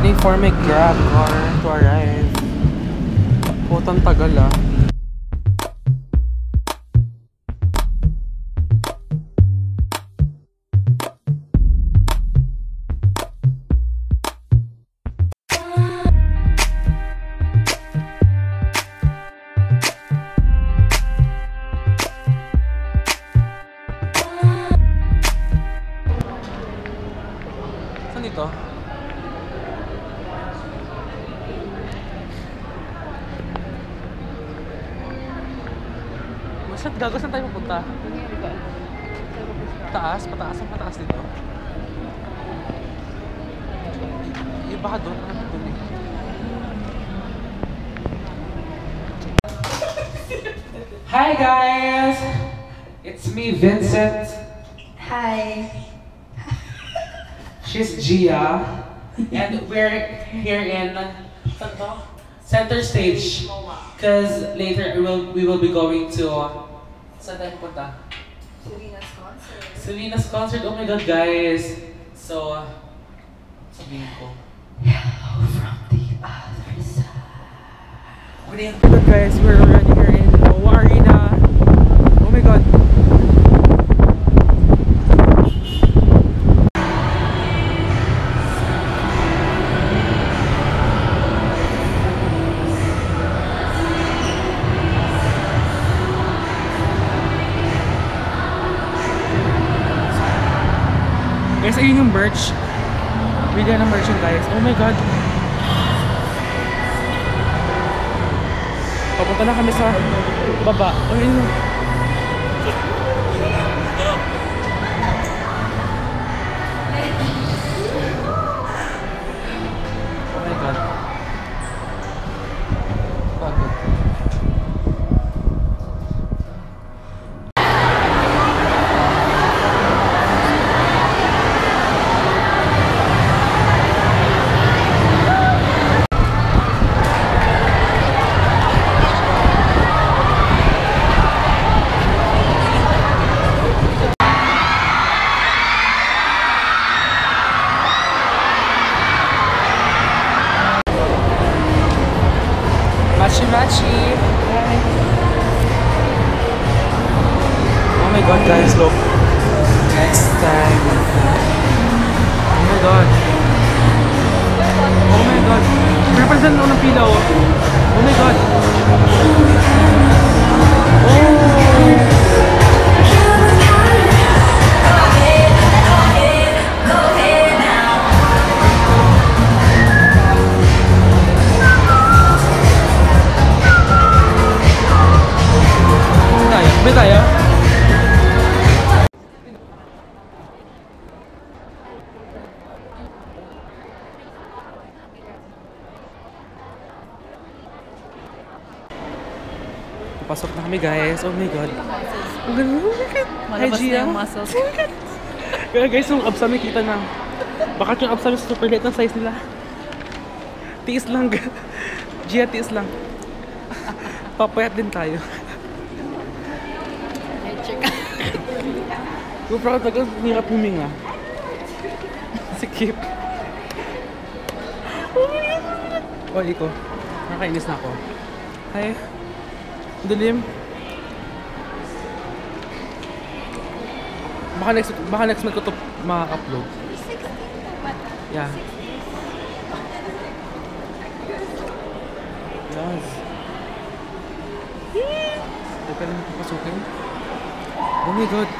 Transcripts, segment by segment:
waiting for my grab car to arrive. Putang tagal ah. Saan dito? Saan gago? Saan tayo pupunta? Taas? Pataas? Ang pataas dito? Iba ka doon? Ano doon eh? Hi guys! It's me, Vincent. Hi. She's Gia. And we're here in Center Stage. Because later we will be going to saan tayo pupunta? Serena's concert. Serena's concert. Oh my god guys. So sabihin ko. Hello from the other side. Okay good guys, we're already here in Noah Arena. Oh my god. Guys, ayun yung merch. Bigyan ng merch yun guys. Oh my god. Papunta na kami sa baba. Oh yun. Oh my god. Pagod. Machi. Oh my god guys, look. Next time. Oh my god. Oh my god. Pinapansan mo ng pila oh. Oh my god. May tayo? Pasok na kami guys. Oh my god. Ang ganda. Malabas na yung muscles. Kaya guys, yung abs namin kita na. Bakit yung abs namin super light ng size nila? Tiis lang. Gia, tiis lang. Papayat din tayo. Yung parang tagal, hirap huminga. Sikip. Oh, iko. Nakakainis na ako. Hi. Dilim. Baka next month ko ito ma-upload. Yeah. Yes. Teka lang papasukin. Oh my god.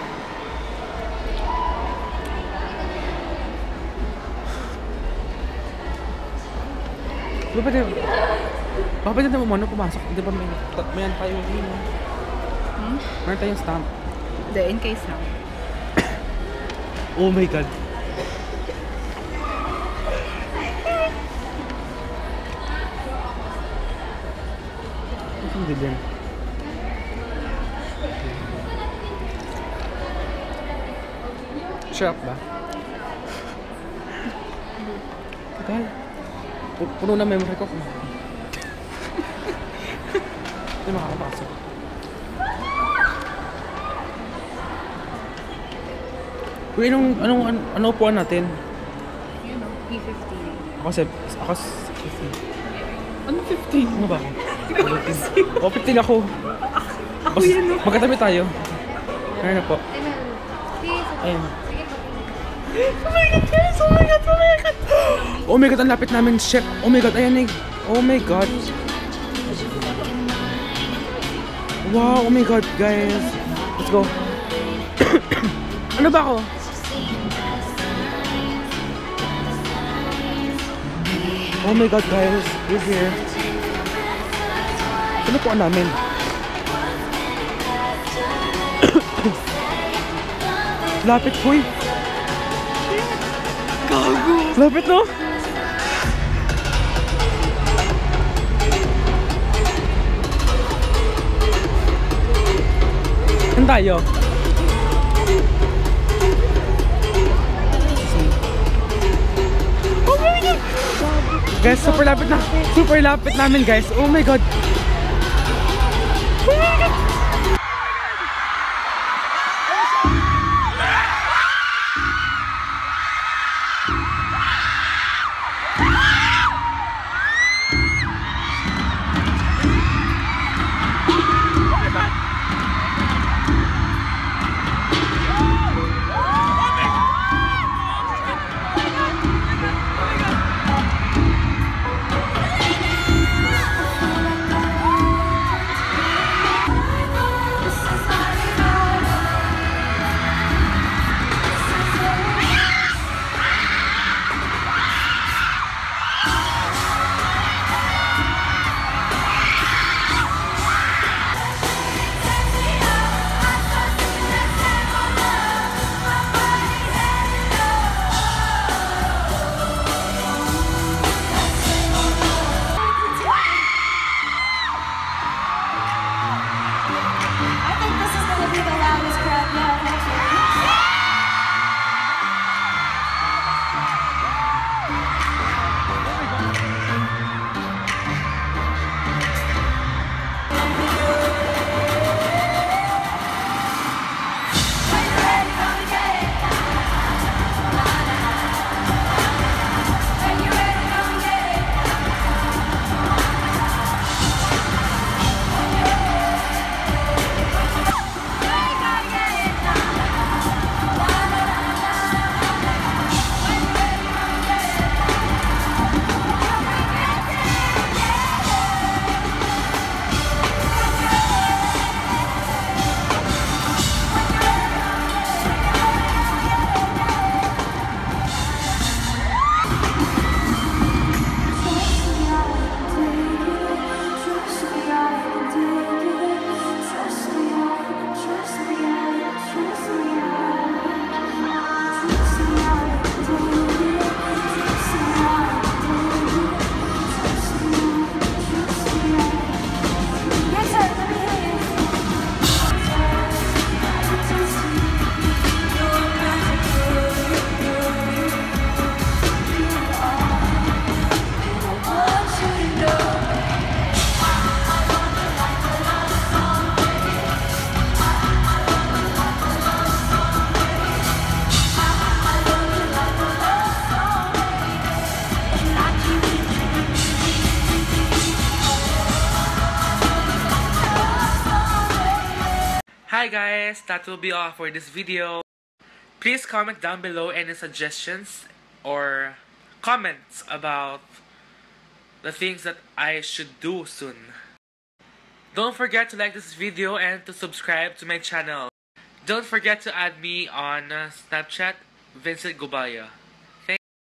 Baka pwede naman umano pumasok. Di ba may ano tayo yun? Meron tayong stamp. The in case lang. Oh my god. Hindi din. Shop ba? Tagal. Puno na memory ko. Hindi makakapasok. Uy, anong upuan natin? You know, P15. Kasi Ako 15. Ano 15? Ano ba ako? 15. O, 15 ako. Ako yan, no? Magkatabi tayo. Ano na po? Ayun. Oh my God, guys! Oh my God! Oh my God! Oh my God! Ang lapit namin. Shit! Oh my God! Ayan eh. Oh my God! Wow! Oh my God, guys! Let's go! Ano ba ako? Oh my God, guys! We're here. Ano po namin? Lapit po eh. Gago! Lapit no? Saan tayo? Oh my God! Guys, super lapit na. Super lapit namin, guys. Oh my God! Oh my God! Hi guys, that will be all for this video. Please comment down below any suggestions or comments about the things that I should do soon. Don't forget to like this video and to subscribe to my channel. Don't forget to add me on Snapchat, Vincent Gubaya.